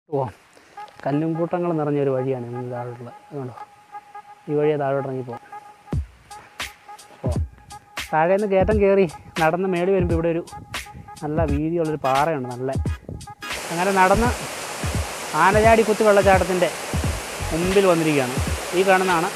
ഓ കല്ലും കൂട്ടങ്ങൾ നിറഞ്ഞൊരു വഴിയാണ് ഇന്ന് താഴോട്ടുള്ളത്. അതുകൊണ്ടോ ഈ വഴിയെ താഴോട്ട് ഇറങ്ങിപ്പോവാം. താഴേന്ന് കയറ്റം കയറി നടന്ന് മേടി വരുമ്പോൾ ഇവിടെ ഒരു നല്ല വീതിയുള്ളൊരു പാറയുണ്ട്. നല്ല അങ്ങനെ നടന്ന് ആനയാടിക്കുത്ത് വെള്ളച്ചാട്ടത്തിൻ്റെ മുമ്പിൽ വന്നിരിക്കുകയാണ്. ഈ കാണുന്നതാണ്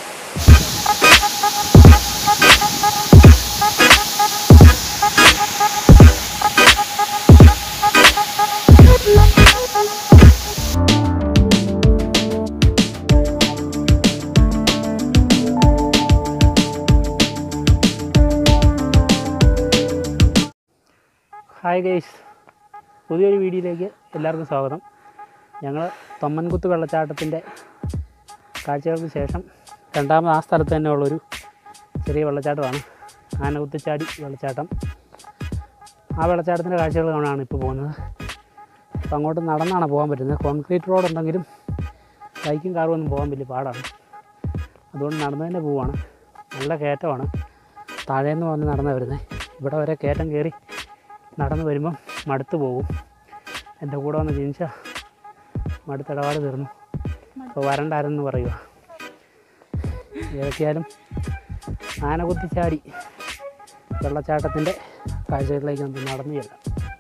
ഹായ് ഗൈസ്, പുതിയൊരു വീഡിയോയിലേക്ക് എല്ലാവർക്കും സ്വാഗതം. ഞങ്ങൾ തൊമ്മൻകുത്ത് വെള്ളച്ചാട്ടത്തിൻ്റെ കാഴ്ചകൾക്ക് ശേഷം രണ്ടാമത് ആ സ്ഥലത്ത് തന്നെ ഉള്ളൊരു ചെറിയ വെള്ളച്ചാട്ടമാണ് ആനകുത്തിച്ചാടി വെള്ളച്ചാട്ടം. ആ വെള്ളച്ചാട്ടത്തിൻ്റെ കാഴ്ചകൾ കാണാനാണ് ഇപ്പോൾ പോകുന്നത്. അപ്പോൾ അങ്ങോട്ട് നടന്നാണ് പോകാൻ പറ്റുന്നത്. കോൺക്രീറ്റ് റോഡ് ഉണ്ടെങ്കിലും ബൈക്കും കാറും ഒന്നും പോകാൻ വലിയ പാടാണ്. അതുകൊണ്ട് നടന്നു തന്നെ പോവുകയാണ്. നല്ല കയറ്റമാണ്. താഴേന്ന് വന്ന് നടന്ന് വരുന്നത്. ഇവിടെ വരെ കയറ്റം കയറി നടന്നു വരുമ്പം മടുത്ത് പോകും. എൻ്റെ കൂടെ വന്ന് ജനിച്ചാൽ മടുത്തിടപാട് തീർന്നു. അപ്പോൾ വരണ്ടാരെന്ന് പറയുക. ഏതൊക്കെയാലും ആനകുത്തിച്ചാടി വെള്ളച്ചാട്ടത്തിൻ്റെ കാഴ്ചകളിലേക്ക് നമുക്ക് നടന്നു ചെല്ലാം.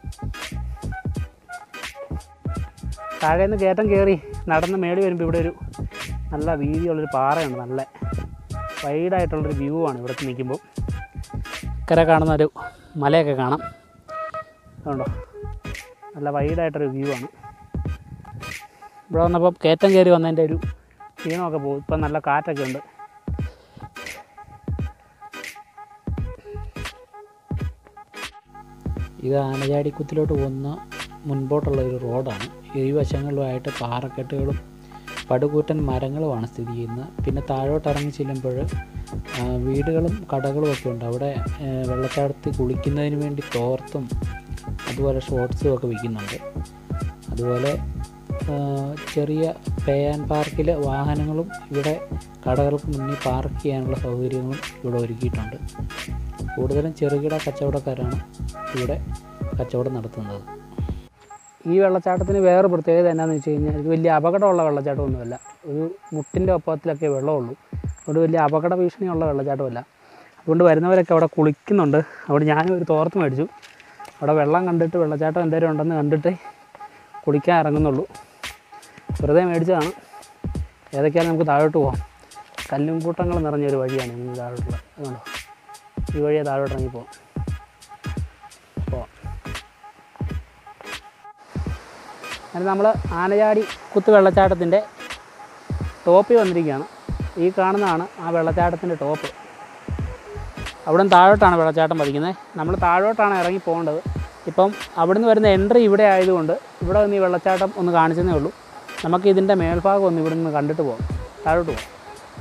താഴേന്ന് കയറ്റം കയറി നടന്ന് മേടി വരുമ്പോൾ ഇവിടെ ഒരു നല്ല വീതിയുള്ളൊരു പാറയുണ്ട്. നല്ല വൈഡായിട്ടുള്ളൊരു വ്യൂ ആണ് ഇവിടേക്ക് നിൽക്കുമ്പോൾ. ഇക്കരെ കാണുന്നൊരു മലയൊക്കെ കാണാം. അതുകൊണ്ടോ നല്ല വൈഡായിട്ടൊരു വ്യൂ ആണ്. ഇവിടെ വന്നപ്പോൾ കയറ്റം കയറി വന്നതിൻ്റെ ഒരു ക്ഷീണമൊക്കെ പോകും. ഇപ്പം നല്ല കാറ്റൊക്കെ ഉണ്ട്. ഇത് ആനയാടിക്കുത്തിലോട്ട് പോകുന്ന മുൻപോട്ടുള്ള ഒരു റോഡാണ്. ഇരുവശങ്ങളിലുമായിട്ട് പാറക്കെട്ടുകളും പടുകൂറ്റൻ മരങ്ങളുമാണ് സ്ഥിതി ചെയ്യുന്നത്. പിന്നെ താഴോട്ട് ഇറങ്ങി ചെല്ലുമ്പോൾ വീടുകളും കടകളും ഒക്കെ ഉണ്ട്. അവിടെ വെള്ളച്ചാട്ടത്തിൽ കുളിക്കുന്നതിന് വേണ്ടി തോർത്തും അതുപോലെ ഷോർട്സും ഒക്കെ വിൽക്കുന്നുണ്ട്. അതുപോലെ ചെറിയ പേ ആൻഡ് പാർക്കിൽ വാഹനങ്ങളും ഇവിടെ കടകൾക്ക് മുന്നിൽ പാർക്ക് ചെയ്യാനുള്ള സൗകര്യങ്ങളും ഇവിടെ ഒരുക്കിയിട്ടുണ്ട്. കൂടുതലും ചെറുകിട കച്ചവടക്കാരാണ് ഇവിടെ കച്ചവടം നടത്തുന്നത്. ഈ വെള്ളച്ചാട്ടത്തിന് വേറെ പ്രത്യേകത എന്നാന്ന് വെച്ച് കഴിഞ്ഞാൽ ഇത് വലിയ അപകടമുള്ള വെള്ളച്ചാട്ടമൊന്നുമല്ല. ഒരു മുട്ടിൻ്റെ ഒപ്പത്തിലൊക്കെ വെള്ളമുള്ളൂ. അതുകൊണ്ട് വലിയ അപകട ഭീഷണിയുള്ള വെള്ളച്ചാട്ടമല്ല. അതുകൊണ്ട് വരുന്നവരൊക്കെ അവിടെ കുളിക്കുന്നുണ്ട്. അവിടെ ഞാനും ഒരു തോർത്ത് മേടിച്ചു. അവിടെ വെള്ളം കണ്ടിട്ട് വെള്ളച്ചാട്ടം എന്തെങ്കിലും ഉണ്ടെന്ന് കണ്ടിട്ട് കുളിക്കാൻ ഇറങ്ങുന്നുള്ളൂ. വെറുതെ മേടിച്ചതാണ്. ഏതൊക്കെയാണ് നമുക്ക് താഴോട്ട് പോകാം. കല്ലും കൂട്ടങ്ങൾ നിറഞ്ഞൊരു വഴിയാണ് ഇന്ന് താഴോട്ടുള്ളത്. അതുകൊണ്ടോ ഈ വഴിയെ താഴോട്ട് ഇറങ്ങി പോകാം. അങ്ങനെ നമ്മൾ ആനയാടിക്കുത്ത് വെള്ളച്ചാട്ടത്തിൻ്റെ ടോപ്പിൽ വന്നിരിക്കുകയാണ്. ഈ കാണുന്നതാണ് ആ വെള്ളച്ചാട്ടത്തിൻ്റെ ടോപ്പ്. അവിടെ നിന്ന് താഴോട്ടാണ് വെള്ളച്ചാട്ടം പതിക്കുന്നത്. നമ്മൾ താഴോട്ടാണ് ഇറങ്ങി പോകേണ്ടത്. ഇപ്പം അവിടുന്ന് വരുന്ന എൻട്രി ഇവിടെ ആയതുകൊണ്ട് ഇവിടെ നിന്ന് ഈ വെള്ളച്ചാട്ടം ഒന്ന് കാണിച്ചതേ ഉള്ളൂ. നമുക്ക് ഇതിൻ്റെ മേൽഭാഗം ഒന്ന് ഇവിടെ നിന്ന് കണ്ടിട്ട് പോകാം. താഴോട്ട് പോകാം.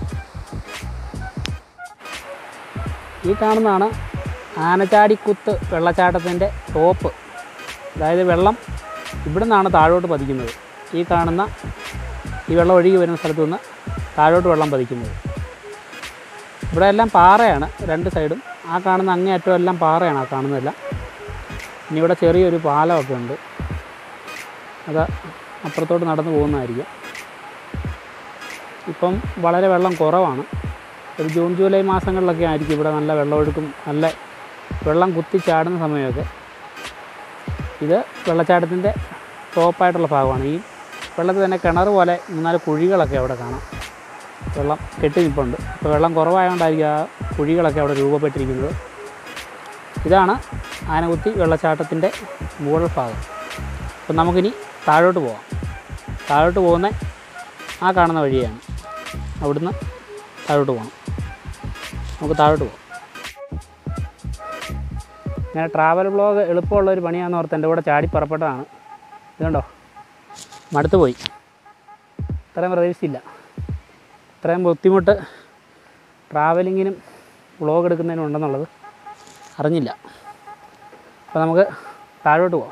ഈ കാണുന്നതാണ് ആനയാടിക്കുത്ത് വെള്ളച്ചാട്ടത്തിൻ്റെ ടോപ്പ്. അതായത് വെള്ളം ഇവിടെ നിന്നാണ് താഴോട്ട് പതിക്കുന്നത്. ഈ കാണുന്ന ഈ വെള്ളം ഒഴുകി വരുന്ന സ്ഥലത്തു നിന്ന് താഴോട്ട് വെള്ളം പതിക്കുന്നത്. ഇവിടെ എല്ലാം പാറയാണ് രണ്ട് സൈഡും. ആ കാണുന്ന അങ്ങേയറ്റം എല്ലാം പാറയാണ്. ആ കാണുന്നതെല്ലാം. ഇനി ഇവിടെ ചെറിയൊരു പാലമൊക്കെ ഉണ്ട്. അത് അപ്പുറത്തോട്ട് നടന്നു പോകുന്നതായിരിക്കും. ഇപ്പം വളരെ വെള്ളം കുറവാണ്. ഒരു ജൂൺ ജൂലൈ മാസങ്ങളിലൊക്കെ ആയിരിക്കും ഇവിടെ നല്ല വെള്ളമൊഴുക്കും നല്ല വെള്ളം കുത്തിച്ചാടുന്ന സമയമൊക്കെ. ഇത് വെള്ളച്ചാട്ടത്തിൻ്റെ ടോപ്പായിട്ടുള്ള ഭാഗമാണ്. ഈ വെള്ളത്തിൽ തന്നെ കിണർ പോലെ 3-4 കുഴികളൊക്കെ അവിടെ കാണാം. വെള്ളം കെട്ടി നിൽപ്പുണ്ട്. ഇപ്പോൾ വെള്ളം കുറവായതുകൊണ്ടായിരിക്കും ആ കുഴികളൊക്കെ അവിടെ രൂപപ്പെട്ടിരിക്കുന്നത്. ഇതാണ് ആനകുത്തി വെള്ളച്ചാട്ടത്തിൻ്റെ മുകൾ ഭാഗം. അപ്പം നമുക്കിനി താഴോട്ട് പോകാം. താഴോട്ട് പോകുന്ന ആ കാണുന്ന വഴിയാണ്. അവിടുന്ന് താഴോട്ട് പോകണം. നമുക്ക് താഴോട്ട് പോകാം. ഞാൻ ട്രാവൽ ബ്ലോഗ് എളുപ്പമുള്ളൊരു പണിയാണെന്ന് ഓർത്ത് എൻ്റെ കൂടെ ചാടി പുറപ്പെട്ടതാണ്. ഇതുണ്ടോ മടുത്ത് പോയി. ഇത്രയും പ്രതീക്ഷിച്ചില്ല. ഇത്രയും ബുദ്ധിമുട്ട് ട്രാവലിങ്ങിനും വ്ളോഗ് എടുക്കുന്നതിനും ഉണ്ടെന്നുള്ളത് അറിഞ്ഞില്ല. അപ്പോൾ നമുക്ക് താഴോട്ട് പോകാം.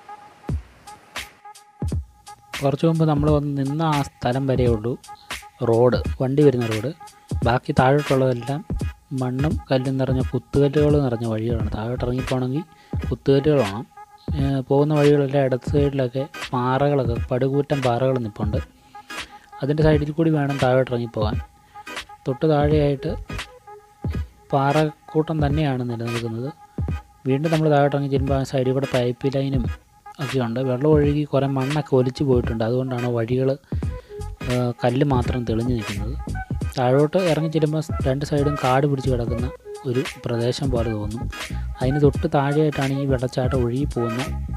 കുറച്ച് മുമ്പ് നമ്മൾ വന്ന് നിന്ന ആ സ്ഥലം വരേ ഉള്ളൂ റോഡ്, വണ്ടി വരുന്ന റോഡ്. ബാക്കി താഴോട്ടുള്ളതെല്ലാം മണ്ണും കല്ലും നിറഞ്ഞ കുത്തുകല്ലുകൾ നിറഞ്ഞ വഴികളാണ്. താഴോട്ട് ഇറങ്ങിപ്പോകണമെങ്കിൽ കുത്തുകല്ലുകൾ വേണം. പോകുന്ന വഴികളിലെ ഇടത്ത് സൈഡിലൊക്കെ പാറകളൊക്കെ പടുകൂറ്റൻ പാറകൾ നിൽപ്പുണ്ട്. അതിൻ്റെ സൈഡിൽ കൂടി വേണം താഴോട്ട് ഇറങ്ങിപ്പോകാൻ. തൊട്ട് താഴെയായിട്ട് പാറക്കൂട്ടം തന്നെയാണ് നിലനിൽക്കുന്നത്. വീണ്ടും നമ്മൾ താഴോട്ട് ഇറങ്ങി ചെല്ലുമ്പോൾ ആ സൈഡിൽ കൂടെ പൈപ്പ് ലൈനും ഒക്കെയുണ്ട്. വെള്ളം ഒഴുകി കുറേ മണ്ണൊക്കെ ഒലിച്ച് പോയിട്ടുണ്ട്. അതുകൊണ്ടാണ് വഴികൾ കല്ല് മാത്രം തെളിഞ്ഞു നിൽക്കുന്നത്. താഴോട്ട് ഇറങ്ങി ചെല്ലുമ്പോൾ രണ്ട് സൈഡും കാട് പിടിച്ച് കിടക്കുന്ന ഒരു പ്രദേശം പോലെ തോന്നും. അതിന് തൊട്ട് താഴെയായിട്ടാണ് ഈ വെള്ളച്ചാട്ടം ഒഴുകി പോകുന്ന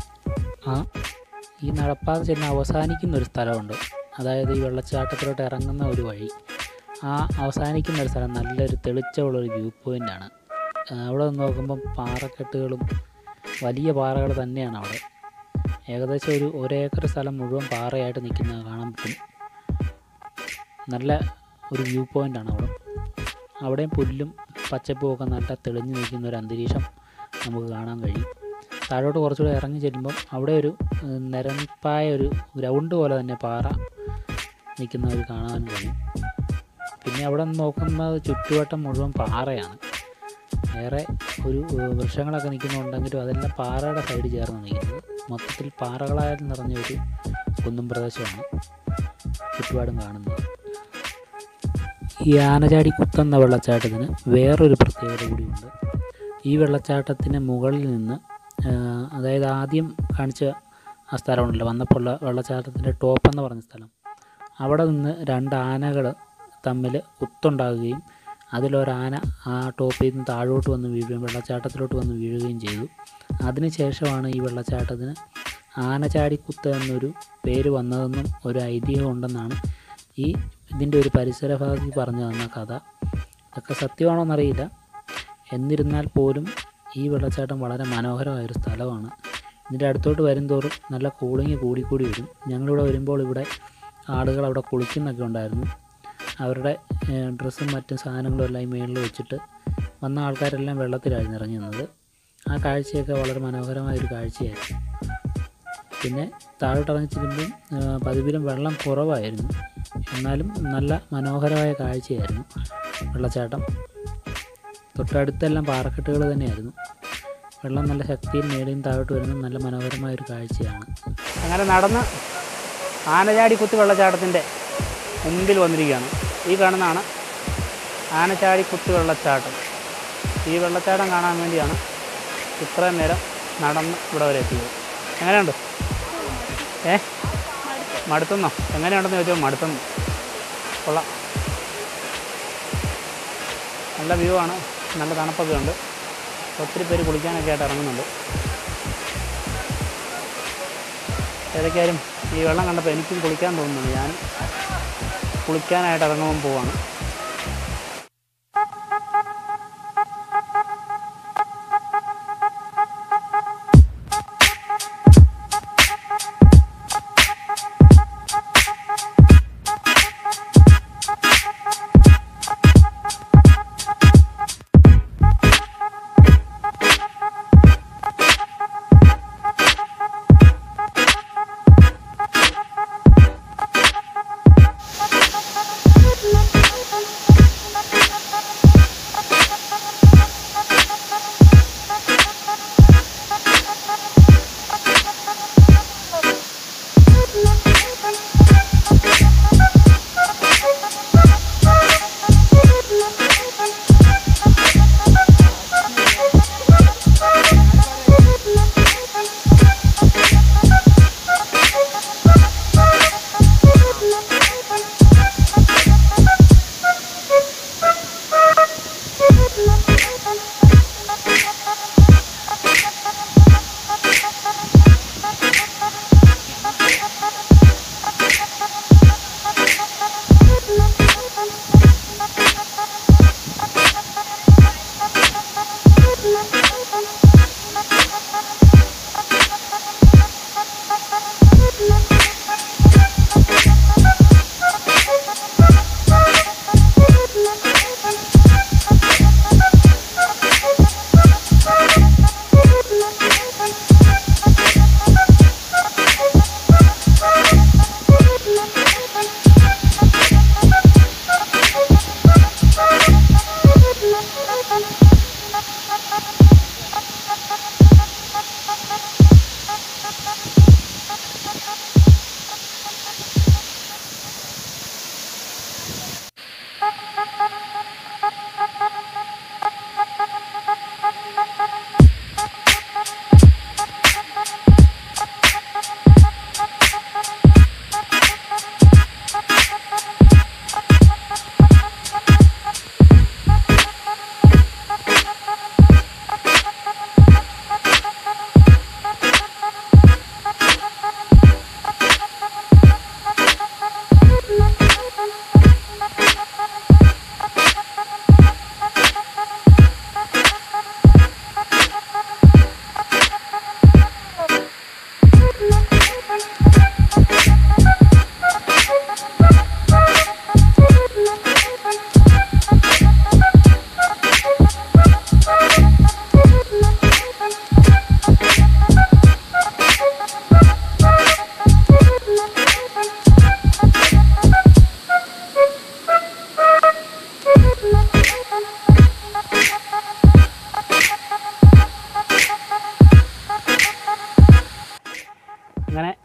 ഈ നടപ്പാത ചെന്ന് അവസാനിക്കുന്ന ഒരു സ്ഥലമുണ്ട്. അതായത് ഈ വെള്ളച്ചാട്ടത്തിലോട്ട് ഇറങ്ങുന്ന ഒരു വഴി. ആ അവസാനിക്കുന്ന ഒരു സ്ഥലം നല്ലൊരു തെളിച്ചമുള്ളൊരു വ്യൂ പോയിൻ്റാണ്. അവിടെ നിന്ന് നോക്കുമ്പം പാറക്കെട്ടുകളും വലിയ പാറകൾ തന്നെയാണ് അവിടെ. ഏകദേശം ഒരു ഏക്കർ സ്ഥലം മുഴുവൻ പാറയായിട്ട് നിൽക്കുന്നത് കാണാൻ പറ്റും. നല്ല ഒരു വ്യൂ പോയിൻ്റാണ് അവിടെ. അവിടെയും പുല്ലും പച്ചപ്പും ഒക്കെ നല്ല തെളിഞ്ഞു നിൽക്കുന്ന ഒരു അന്തരീക്ഷം നമുക്ക് കാണാൻ കഴിയും. താഴോട്ട് കുറച്ചുകൂടെ ഇറങ്ങി ചെല്ലുമ്പം അവിടെ ഒരു നിരപ്പായ ഒരു ഗ്രൗണ്ട് പോലെ തന്നെ പാറ നിൽക്കുന്നവർ കാണാൻ കഴിയും. പിന്നെ അവിടെ നിന്ന് നോക്കുന്നത് ചുറ്റുവട്ടം മുഴുവൻ പാറയാണ്. വേറെ ഒരു വൃക്ഷങ്ങളൊക്കെ നിൽക്കുന്നുണ്ടെങ്കിലും അതെല്ലാം പാറയുടെ സൈഡ് ചേർന്ന് നിൽക്കുന്നത്. മൊത്തത്തിൽ പാറകളാൽ നിറഞ്ഞൊരു കുന്നും പ്രദേശമാണ് ചുറ്റുപാടും കാണുന്നത്. ഈ ആനചാടിക്കുത്ത് എന്ന വെള്ളച്ചാട്ടത്തിന് വേറൊരു പ്രത്യേകത കൂടിയുണ്ട്. ഈ വെള്ളച്ചാട്ടത്തിന് മുകളിൽ നിന്ന്, അതായത് ആദ്യം കാണിച്ച ആ സ്ഥലമുണ്ടല്ലോ, വന്നപ്പോൾ ഉള്ള വെള്ളച്ചാട്ടത്തിൻ്റെ ടോപ്പ് എന്ന് പറഞ്ഞ സ്ഥലം, അവിടെ നിന്ന് രണ്ട് ആനകൾ തമ്മിൽ കുത്തുണ്ടാകുകയും അതിലൊരാന ആ ടോപ്പിൽ നിന്ന് താഴോട്ട് വന്ന് വീഴുകയും വെള്ളച്ചാട്ടത്തിലോട്ട് വന്ന് വീഴുകയും ചെയ്തു. അതിനുശേഷമാണ് ഈ വെള്ളച്ചാട്ടത്തിന് ആനചാടിക്കുത്ത് എന്നൊരു പേര് വന്നതെന്നും ഒരു ഐതിഹ്യം ഉണ്ടെന്നാണ് ഇതിൻ്റെ ഒരു പരിസരഭാഗത്ത് പറഞ്ഞു തന്ന കഥ. ഇതൊക്കെ സത്യമാണോ എന്നറിയില്ല. എന്നിരുന്നാൽ പോലും ഈ വെള്ളച്ചാട്ടം വളരെ മനോഹരമായൊരു സ്ഥലമാണ്. ഇതിൻ്റെ അടുത്തോട്ട് വരുംതോറും നല്ല കൂളിങ് കൂടിക്കൂടി വരും. ഞങ്ങളിവിടെ വരുമ്പോൾ ഇവിടെ ആളുകൾ അവിടെ കുളിക്കുന്നൊക്കെ ഉണ്ടായിരുന്നു. അവരുടെ ഡ്രസ്സും മറ്റും സാധനങ്ങളും എല്ലാം ഈ മേളിൽ വെച്ചിട്ട് വന്ന ആൾക്കാരെല്ലാം വെള്ളത്തിലായിരുന്നു ഇറങ്ങി നിന്നത്. ആ കാഴ്ചയൊക്കെ വളരെ മനോഹരമായൊരു കാഴ്ചയായിരുന്നു. പിന്നെ താഴോട്ട് ഇറങ്ങി ചെല്ലുമ്പം പതിവിലും വെള്ളം കുറവായിരുന്നു. എന്നാലും നല്ല മനോഹരമായ കാഴ്ചയായിരുന്നു വെള്ളച്ചാട്ടം. തൊട്ടടുത്തെല്ലാം പാറക്കെട്ടുകൾ തന്നെയായിരുന്നു. വെള്ളം നല്ല ശക്തിയിൽ മേളിയും താഴോട്ട് വരുന്നത് നല്ല മനോഹരമായൊരു കാഴ്ചയാണ്. അങ്ങനെ നടന്ന് ആനചാടിക്കുത്ത് വെള്ളച്ചാട്ടത്തിൻ്റെ മുമ്പിൽ വന്നിരിക്കുകയാണ്. ഈ കാണുന്നതാണ് ആനചാടിക്കുത്ത് വെള്ളച്ചാട്ടം. ഈ വെള്ളച്ചാട്ടം കാണാൻ വേണ്ടിയാണ് ഇത്രയും നേരം നടന്ന് ഇവിടെ വരെ എത്തിയത്. എങ്ങനെയുണ്ട്? മടുത്തുന്നോ? എങ്ങനെയുണ്ടെന്ന് ചോദിച്ചാൽ മടുത്തുന്നു. കൊള്ളാം, നല്ല വ്യൂ ആണ്, നല്ല തണുപ്പൊക്കെ ഉണ്ട്. ഒത്തിരി പേര് കുളിക്കാനൊക്കെ ആയിട്ട് ഇറങ്ങുന്നുണ്ട്. ഏതൊക്കെയായാലും ഈ വെള്ളം കണ്ടപ്പോൾ എനിക്കും കുളിക്കാൻ തോന്നുന്നുണ്ട്. ഞാനും കുളിക്കാനായിട്ട് ഇറങ്ങുമ്പം പോവാണ്.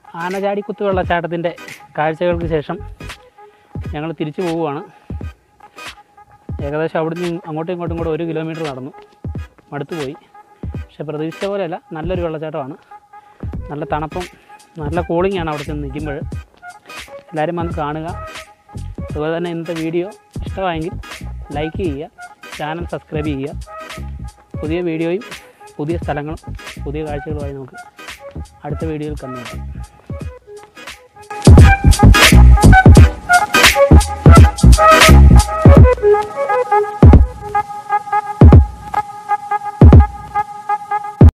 ആനചാടിക്കുത്ത് വെള്ളച്ചാട്ടത്തിൻ്റെ കാഴ്ചകൾക്ക് ശേഷം ഞങ്ങൾ തിരിച്ചു പോവുകയാണ്. ഏകദേശം അവിടുന്ന് അങ്ങോട്ടും ഇങ്ങോട്ടും കൂടെ 1 കിലോമീറ്റർ നടന്നു, മടുത്തു പോയി. പക്ഷേ പ്രതീക്ഷിച്ച പോലെയല്ല, നല്ലൊരു വെള്ളച്ചാട്ടമാണ്. നല്ല തണുപ്പും നല്ല കൂളിങ്ങാണ് അവിടെ ചെന്ന് നിൽക്കുമ്പോൾ. എല്ലാവരും വന്ന് കാണുക. അതുപോലെ തന്നെ ഇന്നത്തെ വീഡിയോ ഇഷ്ടമായെങ്കിൽ ലൈക്ക് ചെയ്യുക, ചാനൽ സബ്സ്ക്രൈബ് ചെയ്യുക. പുതിയ വീഡിയോയും പുതിയ സ്ഥലങ്ങളും പുതിയ കാഴ്ചകളുമായി നമുക്ക് അടുത്ത വീഡിയോയിൽ കണ്ടുമുട്ടാം.